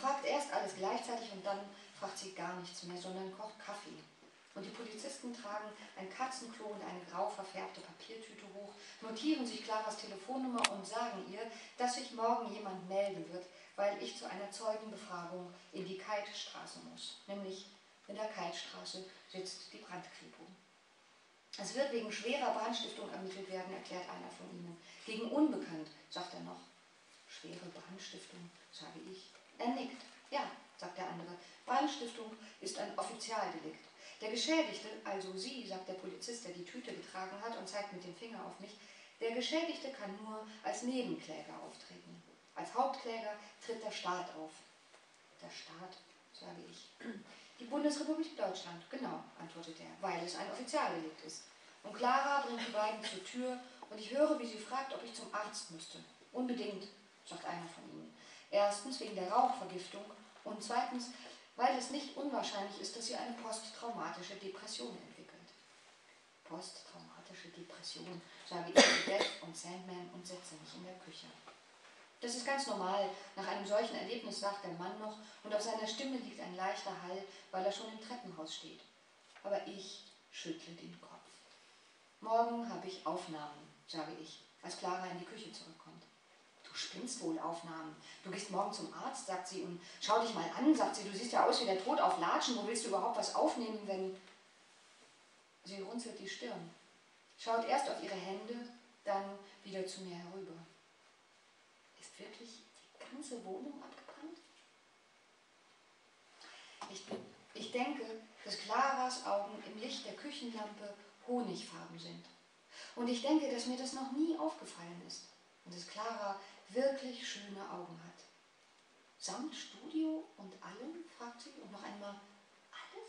fragt erst alles gleichzeitig und dann fragt sie gar nichts mehr, sondern kocht Kaffee. Und die Polizisten tragen ein Katzenklo und eine grau verfärbte Papiertüte hoch, notieren sich Claras Telefonnummer und sagen ihr, dass sich morgen jemand melden wird, weil ich zu einer Zeugenbefragung in die Keitstraße muss. Nämlich in der Keitstraße sitzt die Brandkripo. Es wird wegen schwerer Brandstiftung ermittelt werden, erklärt einer von ihnen. Gegen Unbekannt, sagt er noch. Schwere Brandstiftung, sage ich. Er nickt. Ja, sagt der andere. Brandstiftung ist ein Offizialdelikt. Der Geschädigte, also Sie, sagt der Polizist, der die Tüte getragen hat und zeigt mit dem Finger auf mich, der Geschädigte kann nur als Nebenkläger auftreten. Als Hauptkläger tritt der Staat auf. Der Staat, sage ich. Die Bundesrepublik Deutschland, genau, antwortet er, weil es ein Offizialdelikt ist. Und Clara bringt die beiden zur Tür und ich höre, wie sie fragt, ob ich zum Arzt müsste. Unbedingt, sagt einer von ihnen. Erstens wegen der Rauchvergiftung und zweitens, weil es nicht unwahrscheinlich ist, dass sie eine posttraumatische Depression entwickelt. Posttraumatische Depression, sage ich zu Beth und Sandman und setze mich in der Küche. Das ist ganz normal. Nach einem solchen Erlebnis sagt der Mann noch und auf seiner Stimme liegt ein leichter Hall, weil er schon im Treppenhaus steht. Aber ich schüttle den Kopf. Morgen habe ich Aufnahmen, sage ich, als Clara in die Küche zurückkommt. Du spinnst wohl, Aufnahmen. Du gehst morgen zum Arzt, sagt sie, und schau dich mal an, sagt sie, du siehst ja aus wie der Tod auf Latschen, wo willst du überhaupt was aufnehmen, wenn... Sie runzelt die Stirn, schaut erst auf ihre Hände, dann wieder zu mir herüber. Ist wirklich die ganze Wohnung abgebrannt? Ich denke, dass Claras Augen im Licht der Küchenlampe honigfarben sind. Und ich denke, dass mir das noch nie aufgefallen ist. Und dass Clara wirklich schöne Augen hat. Samt Studio und allem, fragt sie, und noch einmal, alles?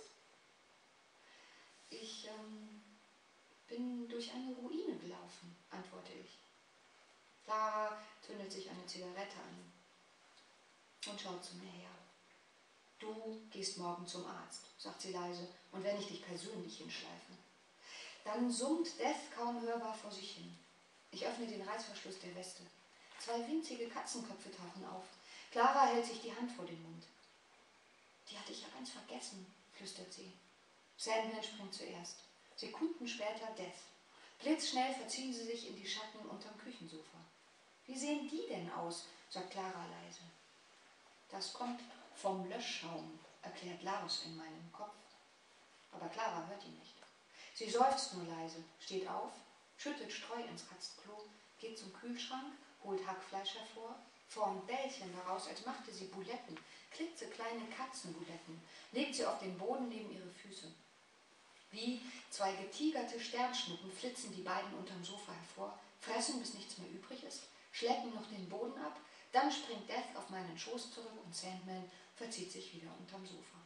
Ich bin durch eine Ruine gelaufen, antworte ich. Clara zündet sich eine Zigarette an und schaut zu mir her. Du gehst morgen zum Arzt, sagt sie leise, und wenn ich dich persönlich hinschleife. Dann summt Death kaum hörbar vor sich hin. Ich öffne den Reißverschluss der Weste. 2 winzige Katzenköpfe tauchen auf. Clara hält sich die Hand vor den Mund. Die hatte ich ja ganz vergessen, flüstert sie. Sandman springt zuerst. Sekunden später Death. Blitzschnell verziehen sie sich in die Schatten unterm Küchensofa. Wie sehen die denn aus, sagt Clara leise. Das kommt vom Löschschaum, erklärt Lars in meinem Kopf. Aber Clara hört ihn nicht. Sie seufzt nur leise, steht auf, schüttet Streu ins Katzenklo, geht zum Kühlschrank, holt Hackfleisch hervor, formt Bällchen daraus, als machte sie Buletten, klitzekleine Katzenbuletten, legt sie auf den Boden neben ihre Füße. Wie 2 getigerte Sternschnuppen flitzen die beiden unterm Sofa hervor, fressen, bis nichts mehr übrig ist, schlecken noch den Boden ab, dann springt Death auf meinen Schoß zurück und Sandman verzieht sich wieder unterm Sofa.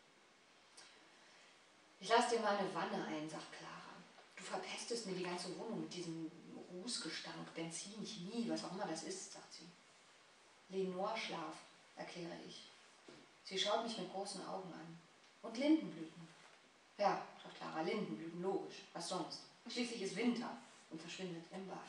Ich lasse dir mal eine Wanne ein, sagt Clara. Du verpestest mir die ganze Wohnung mit diesem Rußgestank, Benzin, Chemie, was auch immer das ist, sagt sie. Lenore-Schlaf, erkläre ich. Sie schaut mich mit großen Augen an. Und Lindenblüten. Ja, sagt Clara, Lindenblüten, logisch. Was sonst? Schließlich ist Winter und verschwindet im Bad.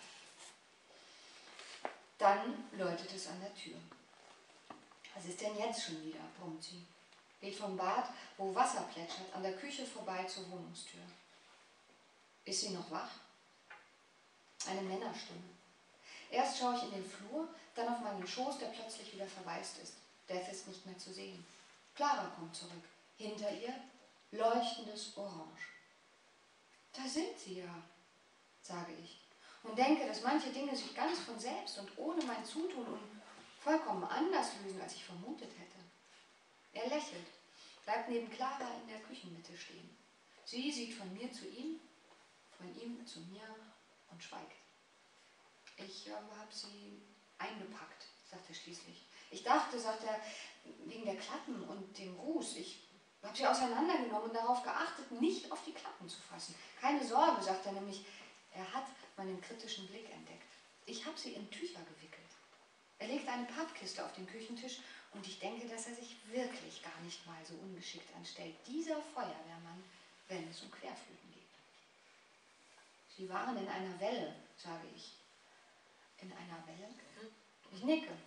Dann läutet es an der Tür. Was ist denn jetzt schon wieder, brummt sie. Geht vom Bad, wo Wasser plätschert, an der Küche vorbei zur Wohnungstür. Ist sie noch wach? Eine Männerstimme. Erst schaue ich in den Flur, dann auf meinen Schoß, der plötzlich wieder verwaist ist. Death ist nicht mehr zu sehen. Clara kommt zurück. Hinter ihr leuchtendes Orange. Da sind sie ja, sage ich. Und denke, dass manche Dinge sich ganz von selbst und ohne mein Zutun und vollkommen anders lösen, als ich vermutet hätte. Er lächelt, bleibt neben Clara in der Küchenmitte stehen. Sie sieht von mir zu ihm, von ihm zu mir und schweigt. Ich habe sie eingepackt, sagt er schließlich. Ich dachte, sagt er, wegen der Klappen und dem Ruß, ich habe sie auseinandergenommen und darauf geachtet, nicht auf die Klappen zu fassen. Keine Sorge, sagt er nämlich, er hat meinen kritischen Blick entdeckt. Ich habe sie in Tücher gewickelt. Er legt eine Pappkiste auf den Küchentisch und ich denke, dass er sich wirklich gar nicht mal so ungeschickt anstellt. Dieser Feuerwehrmann, wenn es um Querflöten geht. Sie waren in einer Welle, sage ich. In einer Welle? Ich nicke.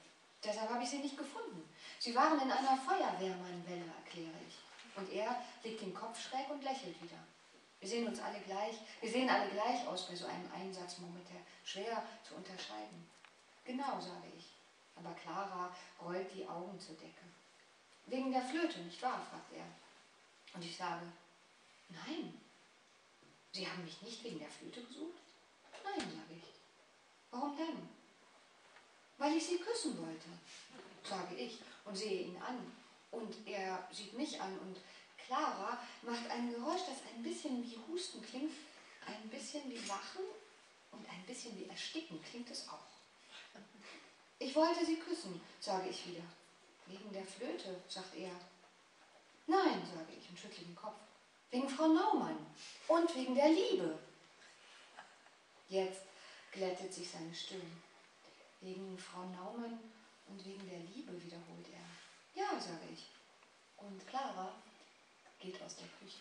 Deshalb habe ich sie nicht gefunden. Sie waren in einer Feuerwehrmannwelle, erkläre ich. Und er legt den Kopf schräg und lächelt wieder. Wir sehen alle gleich aus bei so einem Einsatzmoment, der schwer zu unterscheiden. Genau, sage ich. Aber Clara rollt die Augen zur Decke. Wegen der Flöte, nicht wahr? Fragt er. Und ich sage, nein. Sie haben mich nicht wegen der Flöte gesucht? Nein, sage ich. Warum denn? Weil ich sie küssen wollte, sage ich und sehe ihn an. Und er sieht mich an und Clara macht ein Geräusch, das ein bisschen wie Husten klingt, ein bisschen wie Lachen und ein bisschen wie Ersticken klingt es auch. Ich wollte sie küssen, sage ich wieder. Wegen der Flöte, sagt er. Nein, sage ich und schüttle den Kopf. Wegen Frau Naumann und wegen der Liebe. Jetzt glättet sich seine Stimme. Wegen Frau Naumann und wegen der Liebe, wiederholt er. Ja, sage ich. Und Clara geht aus der Küche.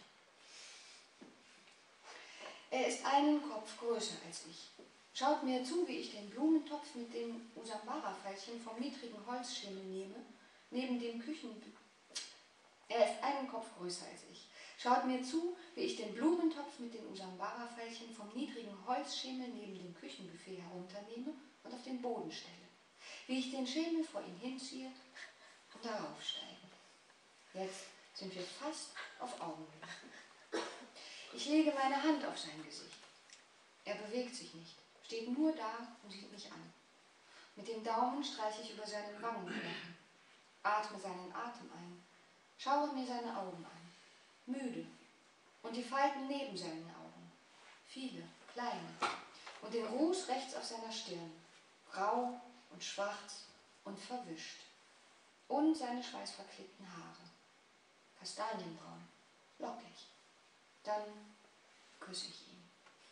Er ist einen Kopf größer als ich. Schaut mir zu, wie ich den Blumentopf mit den Usambara-Veilchen vom niedrigen Holzschemel nehme, neben dem Er ist einen Kopf größer als ich. Schaut mir zu, wie ich den Blumentopf mit den Usambara-Veilchen vom niedrigen Holzschemel neben dem Küchenbuffet herunternehme und auf den Boden stelle. Wie ich den Schemel vor ihn hinziehe und darauf steige. Jetzt sind wir fast auf Augenhöhe. Ich lege meine Hand auf sein Gesicht. Er bewegt sich nicht, steht nur da und sieht mich an. Mit dem Daumen streiche ich über seinen Wangenknochen, atme seinen Atem ein, schaue mir seine Augen an, müde, und die Falten neben seinen Augen, viele, kleine, und den Ruß rechts auf seiner Stirn, grau und schwarz und verwischt, und seine schweißverklebten Haare, kastanienbraun, lockig. Dann küsse ich ihn.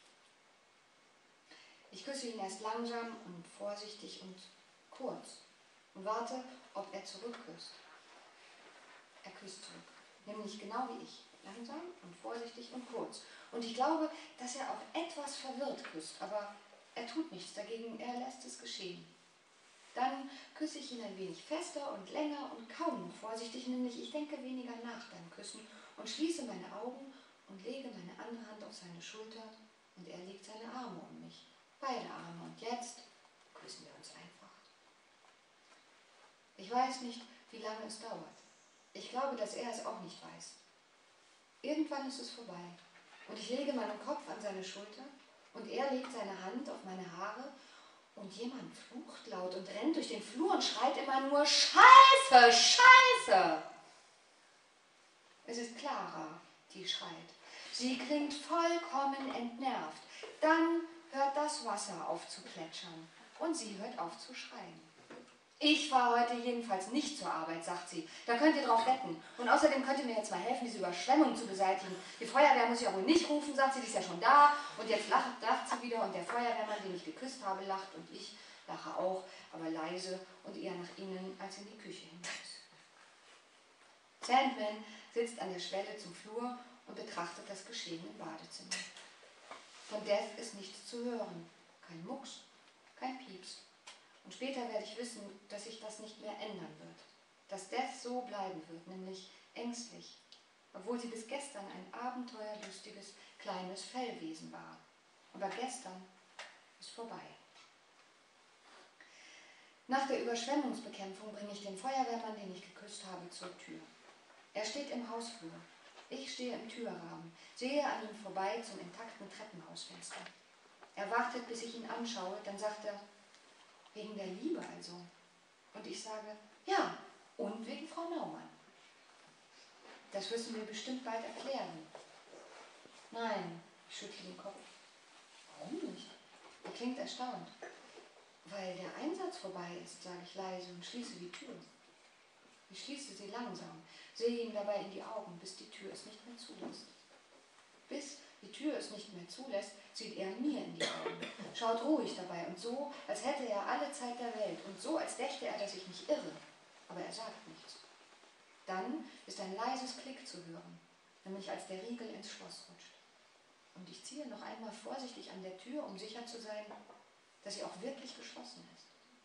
Ich küsse ihn erst langsam und vorsichtig und kurz und warte, ob er zurückküsst. Er küsst zurück, nämlich genau wie ich, langsam und vorsichtig und kurz. Und ich glaube, dass er auch etwas verwirrt küsst, aber er tut nichts dagegen, er lässt es geschehen. Dann küsse ich ihn ein wenig fester und länger und kaum vorsichtig, nämlich ich denke weniger nach beim Küssen und schließe meine Augen und lege meine andere Hand auf seine Schulter und er legt seine Arme um mich, beide Arme, und jetzt küssen wir uns einfach. Ich weiß nicht, wie lange es dauert. Ich glaube, dass er es auch nicht weiß. Irgendwann ist es vorbei und ich lege meinen Kopf an seine Schulter und er legt seine Hand auf meine Haare und jemand flucht laut und rennt durch den Flur und schreit immer nur Scheiße, Scheiße. Es ist Clara, die schreit. Sie klingt vollkommen entnervt. Dann hört das Wasser auf zu plätschern und sie hört auf zu schreien. Ich fahre heute jedenfalls nicht zur Arbeit, sagt sie. Da könnt ihr drauf wetten. Und außerdem könnt ihr mir jetzt mal helfen, diese Überschwemmung zu beseitigen. Die Feuerwehr muss ich ja wohl nicht rufen, sagt sie, die ist ja schon da. Und jetzt lacht sie wieder und der Feuerwehrmann, den ich geküsst habe, lacht und ich lache auch, aber leise und eher nach innen als in die Küche hinaus. Sandman sitzt an der Schwelle zum Flur und betrachtet das Geschehen im Badezimmer. Von Death ist nichts zu hören. Kein Mucks, kein Pieps. Und später werde ich wissen, dass sich das nicht mehr ändern wird. Dass Death so bleiben wird, nämlich ängstlich, obwohl sie bis gestern ein abenteuerlustiges, kleines Fellwesen war. Aber gestern ist vorbei. Nach der Überschwemmungsbekämpfung bringe ich den Feuerwehrmann, den ich geküsst habe, zur Tür. Er steht im Hausflur. Ich stehe im Türrahmen, sehe an ihm vorbei zum intakten Treppenhausfenster. Er wartet, bis ich ihn anschaue, dann sagt er, wegen der Liebe also. Und ich sage, ja, und wegen Frau Naumann. Das müssen wir bestimmt bald erklären. Nein, ich schüttle den Kopf. Warum nicht? Er klingt erstaunt. Weil der Einsatz vorbei ist, sage ich leise und schließe die Tür. Ich schließe sie langsam, sehe ihm dabei in die Augen, bis die Tür es nicht mehr zulässt. Bis die Tür es nicht mehr zulässt, sieht er mir in die Augen, schaut ruhig dabei und so, als hätte er alle Zeit der Welt und so, als dächte er, dass ich mich irre. Aber er sagt nichts. Dann ist ein leises Klick zu hören, nämlich als der Riegel ins Schloss rutscht. Und ich ziehe noch einmal vorsichtig an der Tür, um sicher zu sein, dass sie auch wirklich geschlossen ist.